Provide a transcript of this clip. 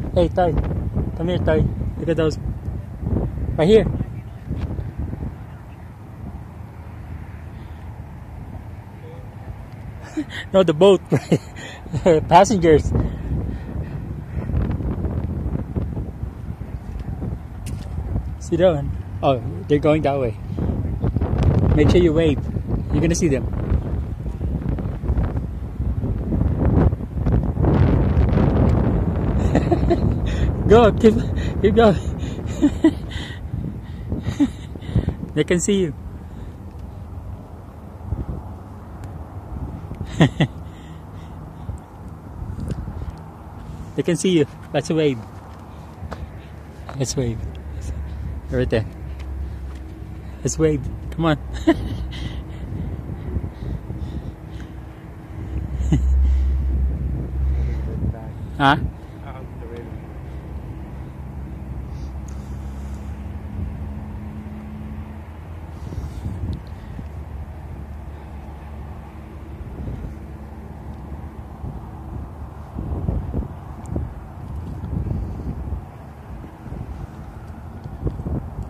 Hey, Toy. Come here, Toy. Look at those. Right here. No, the boat. Passengers. See that one? Oh, they're going that way. Make sure you wave. You're gonna see them. Go, keep going. They can see you. They can see you. Let's wave. Let's wave. Right there. Let's wave. Come on. Huh?